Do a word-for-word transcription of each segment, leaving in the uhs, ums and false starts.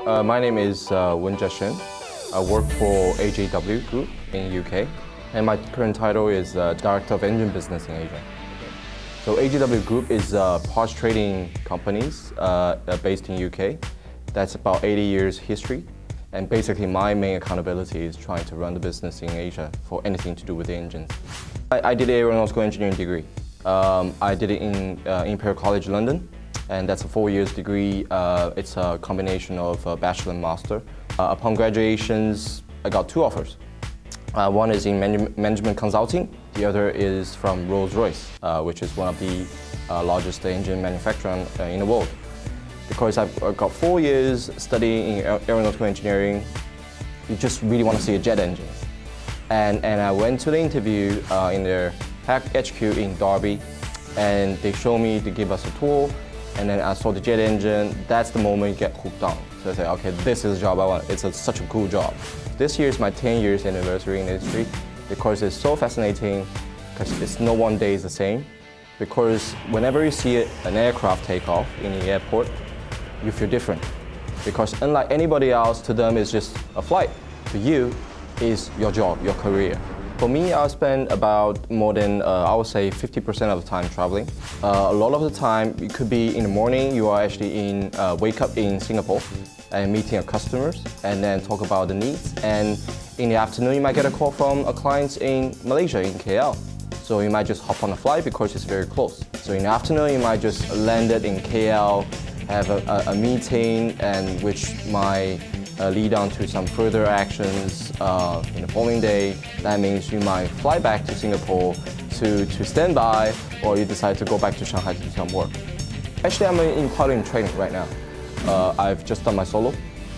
Uh, my name is uh, Shen. I work for A J W Group in U K, and my current title is uh, Director of Engine Business in Asia. So A J W Group is a parts trading companies uh, based in U K. That's about eighty years history, and basically my main accountability is trying to run the business in Asia for anything to do with the engines. I, I did an aeronautical engineering degree. Um, I did it in uh, Imperial College London. And that's a four years degree. Uh, it's a combination of a bachelor and master. Uh, upon graduations, I got two offers. Uh, one is in man management consulting. The other is from Rolls-Royce, uh, which is one of the uh, largest engine manufacturers uh, in the world. Because I've got four years studying in aeronautical engineering, you just really want to see a jet engine. And, and I went to the interview uh, in their H Q in Derby, and they showed me to give us a tour. And then I saw the jet engine. That's the moment you get hooked on. So I said, okay, this is the job I want. It's a, such a cool job. This year is my ten years anniversary in the industry because it's so fascinating, because it's no one day is the same. Because whenever you see an aircraft take off in the airport, you feel different. Because unlike anybody else, to them it's just a flight. To you, is your job, your career. For me, I spend about more than, uh, I would say, fifty percent of the time traveling. Uh, a lot of the time, it could be in the morning, you are actually in, uh, wake up in Singapore and meeting your customers and then talk about the needs. And in the afternoon, you might get a call from a client in Malaysia, in K L. So you might just hop on a flight because it's very close. So in the afternoon, you might just land it in K L, have a, a, a meeting, and which might Uh, lead on to some further actions uh, in the following day. That means you might fly back to Singapore to, to stand by, or you decide to go back to Shanghai to do some work. Actually, I'm in piloting training right now. Uh, I've just done my solo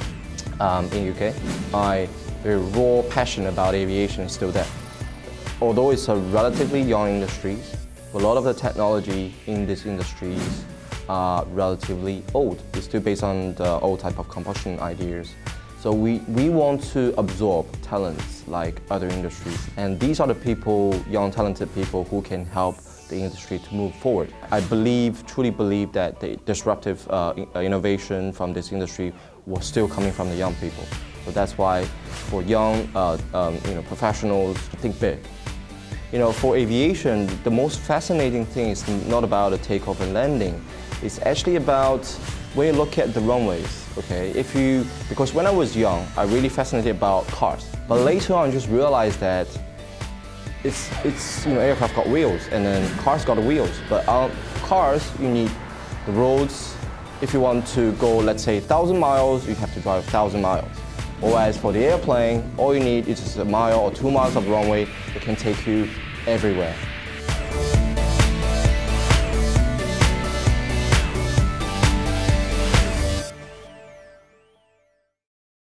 um, in U K. My very raw passion about aviation is still there. Although it's a relatively young industry, a lot of the technology in this industry are relatively old. It's still based on the old type of combustion ideas. So we, we want to absorb talents like other industries. And these are the people, young talented people, who can help the industry to move forward. I believe, truly believe that the disruptive uh, innovation from this industry was still coming from the young people. So that's why for young uh, um, you know, professionals, think big. You know, for aviation, the most fascinating thing is not about the takeoff and landing. It's actually about when you look at the runways, okay? If you, because when I was young, I really fascinated about cars. But later on, I just realized that it's, it's you know, aircraft got wheels, and then cars got wheels. But uh, cars, you need the roads. If you want to go, let's say, one thousand miles, you have to drive one thousand miles. Whereas for the airplane, all you need is just a mile or two miles of runway that can take you everywhere.